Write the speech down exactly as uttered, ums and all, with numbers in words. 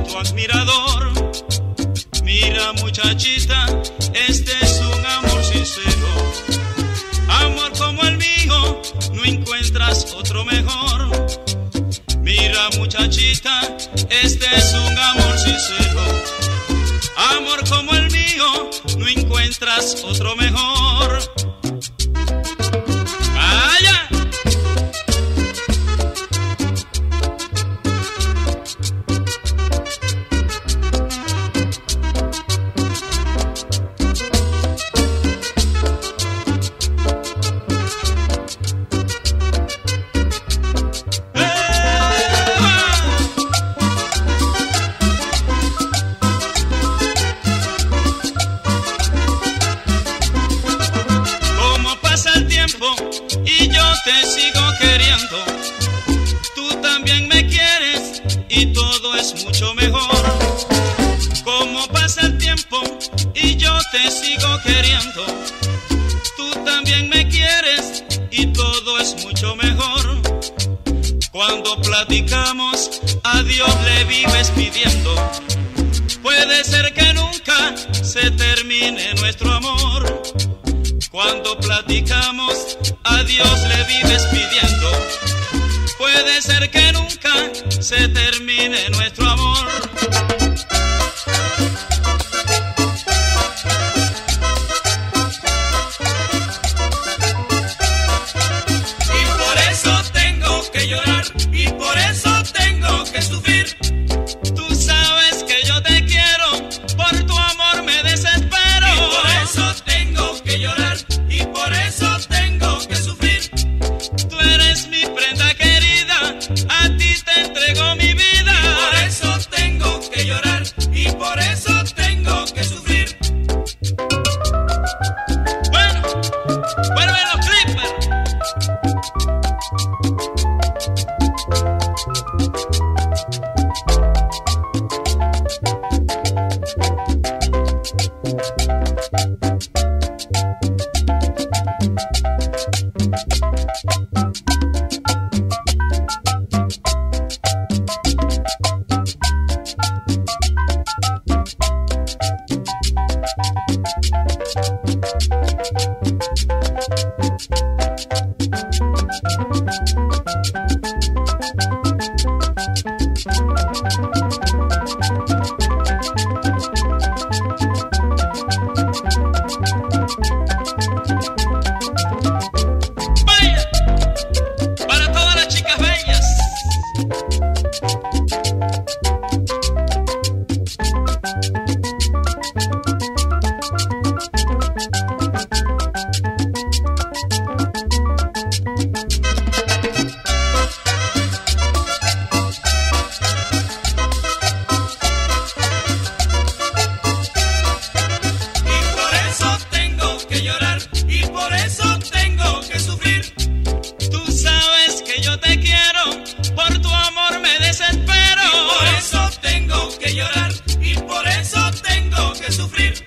tu admirador. Mira, muchachita, este es un amor sincero. Amor como el mío, no encuentras otro mejor. Mira, muchachita, este es un amor sincero. Amor como el mío, no encuentras otro mejor. ¡Vaya! Y yo te sigo queriendo, tú también me quieres y todo es mucho mejor. Como pasa el tiempo y yo te sigo queriendo, tú también me quieres y todo es mucho mejor. Cuando platicamos, a Dios le vives pidiendo. Puede ser que nunca se termine nuestro amor. Cuando platicamos, a Dios le vives pidiendo. Puede ser que nunca se termine nuestro amor. Y por eso tengo que llorar, y por eso tengo que sufrir. Tú sabes que yo te quiero, por tu amor me desespero. Y por eso tengo que llorar, y por eso tengo que sufrir. Tú eres mi prenda querida, a ti te entrego mi vida. Y por eso tengo que llorar, y por eso tengo que sufrir. Bueno, vuelven los Clippers. Llorar y por eso tengo que sufrir.